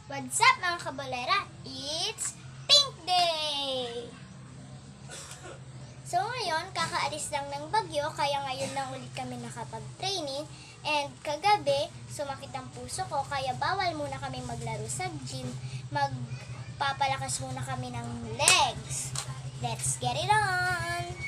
What's up mga kabolera? It's Pink Day! So ngayon, kakaalis lang ng bagyo, kaya ngayon lang ulit kami nakapag-training. And kagabi, sumakit ang puso ko, kaya bawal muna kami maglaro sa gym. Magpapalakas muna kami ng legs. Let's get it on!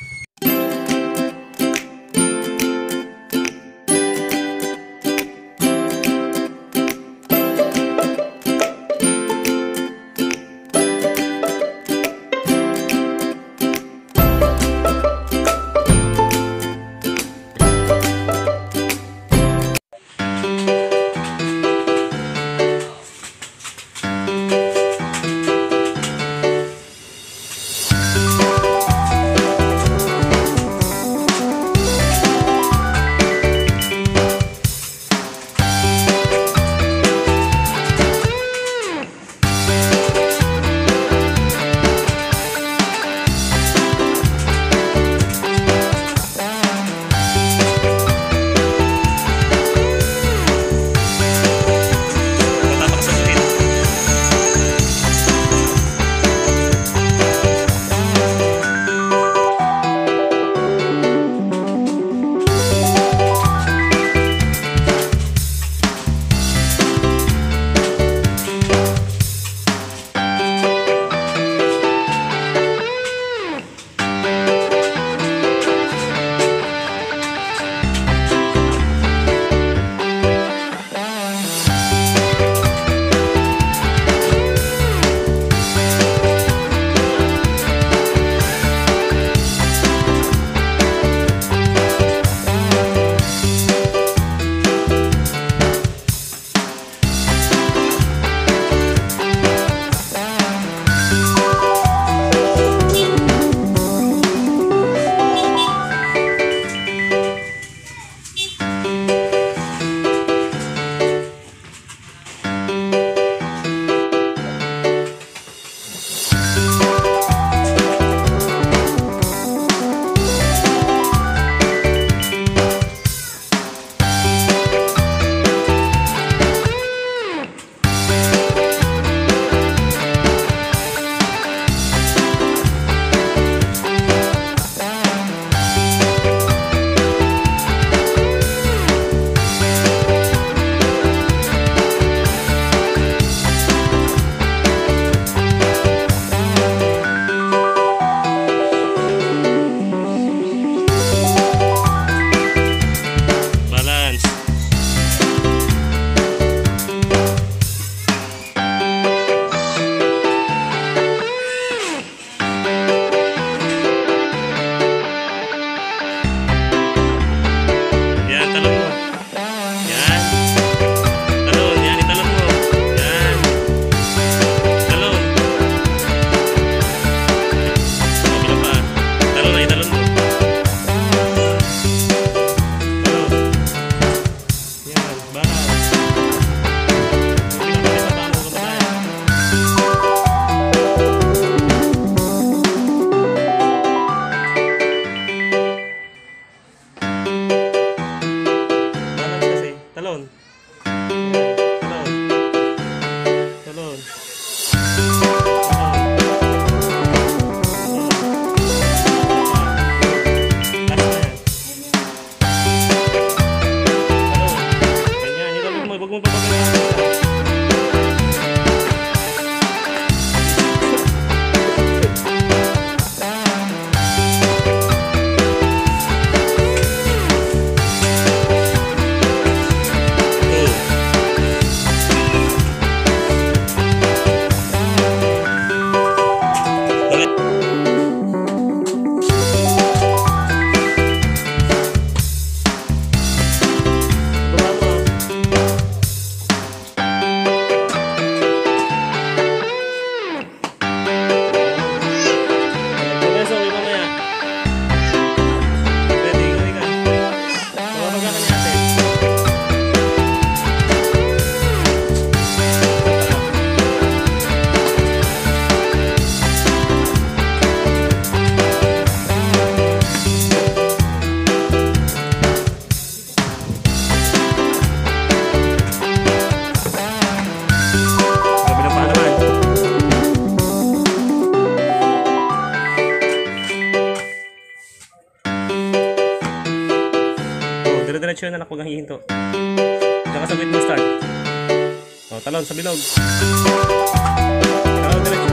Diretso yun, anak. Huwag kang hihinto. Diyan ka sa wait mo start. O, talon sa bilog. Talon diretso.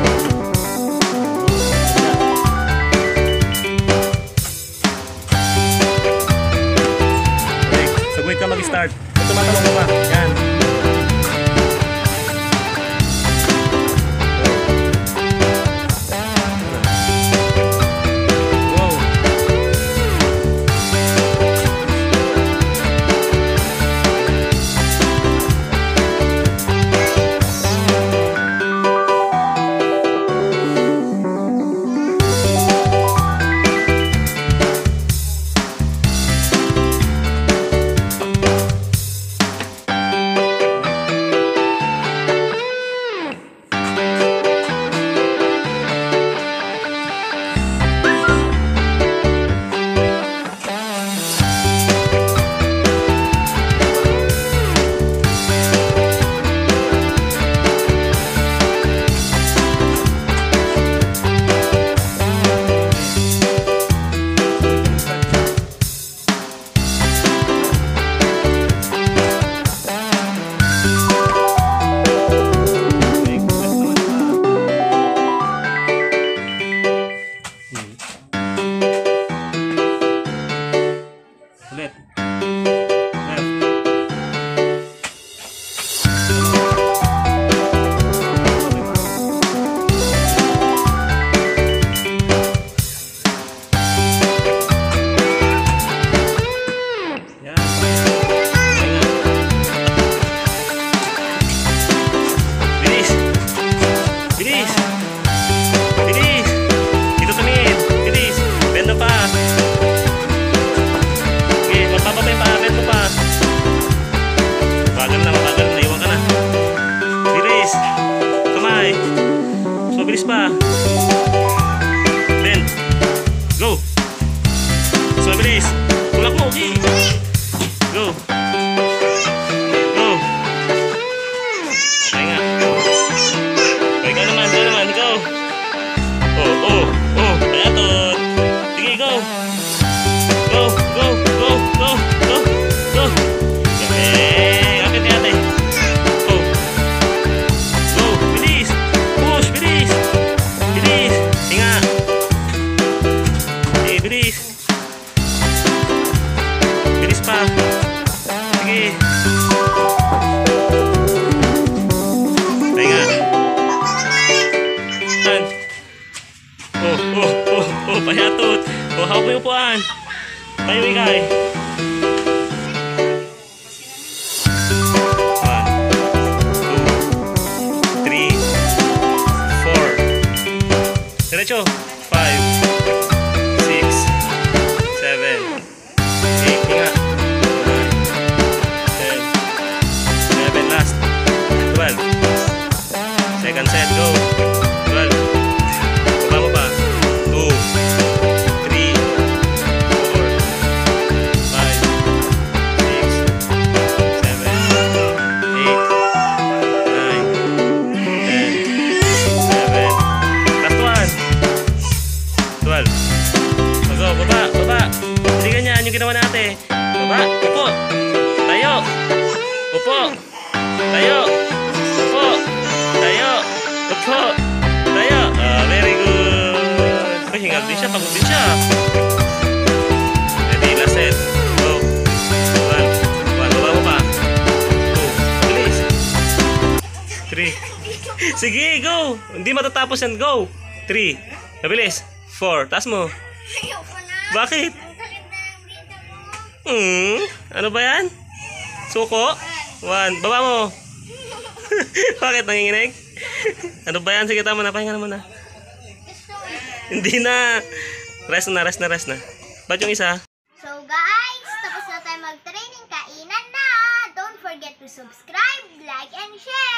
Okay, sa wait ka mag-start. Tumatalong ka pa. Yan. Ulit. Left. Yan. Bilis. Bilis. Bilis. Dito tumingin. Bilis. Bendo pa. Magpapa pa yung paabet mo pa. Bagal na, mabagal. Naiwan ka na. Bilis. Kamay. So, bilis pa. Then. Go. So, bilis. Tulak mo. Okay. Go. Go. Okay nga. Okay ka naman. Go naman. Go. Oh, oh, oh. Payatot. Sige, go. Go, go, go, go, go, go. Kapit ni ate. Go. Go, bilis. Push, bilis. Bilis. Tinga. Okay, bilis. Bilis pa. Sige. Tinga. Oh, oh, oh, oh, payatot. Oh, hawak mo yung upuan. Tayo ikay. 1, 2, 3, 4. Diretso. 5, 6, 7, 8. Hinga. 9, 10, 11. Last. 12. Second set. Go. 12. Baba mo pa. 2, 3, 4, 5, 6, 7, 8, 9, 10, 11. Last one. 12. Go, baba, baba. Hindi ganyan yung ginawa natin. Baba, upo. Tayo. Upo. Tayo. Upo. Tayo. Upo. Tayo. Very good. Uy, hingal din siya. Pagod din siya. Ready, last set. Go. 1. Baba mo pa. 2. Bilis. 3. Sige, go. Hindi matatapos yan. Go. 3. Mabilis. 4. Taas mo. Ayoko na. Bakit? Ang galit na yung dito mo. Ano ba yan? Suko? 1. Baba mo. Bakit nanginginig? Ano ba yan? Sige, tama na. Pahinga na muna. Gusto mo. Hindi na. Rest na, rest na, rest na. Ba't yung isa? So guys, tapos na tayo mag-training. Kainan na. Don't forget to subscribe, like, and share.